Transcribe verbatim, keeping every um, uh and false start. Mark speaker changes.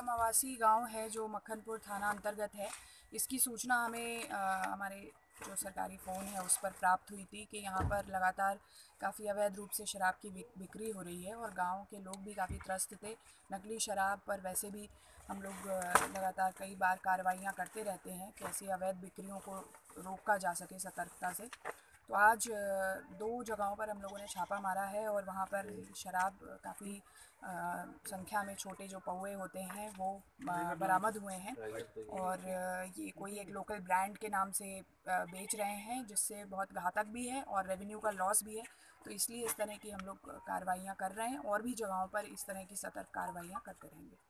Speaker 1: मवासी गांव है जो मक्खनपुर थाना अंतर्गत है। इसकी सूचना हमें आ, हमारे जो सरकारी फ़ोन है उस पर प्राप्त हुई थी कि यहाँ पर लगातार काफ़ी अवैध रूप से शराब की बिक्री हो रही है और गांव के लोग भी काफ़ी त्रस्त थे। नकली शराब पर वैसे भी हम लोग लगातार कई बार कार्रवाइयाँ करते रहते हैं कि ऐसी अवैध बिक्रियों को रोका जा सके सतर्कता से। तो आज दो जगहों पर हम लोगों ने छापा मारा है और वहाँ पर शराब काफ़ी संख्या में छोटे जो पौए होते हैं वो बरामद हुए हैं और ये कोई एक लोकल ब्रांड के नाम से बेच रहे हैं जिससे बहुत घातक भी है और रेवेन्यू का लॉस भी है। तो इसलिए इस तरह की हम लोग कार्रवाइयाँ कर रहे हैं और भी जगहों पर इस तरह की सतर्क कार्रवाइयाँ करते रहेंगे।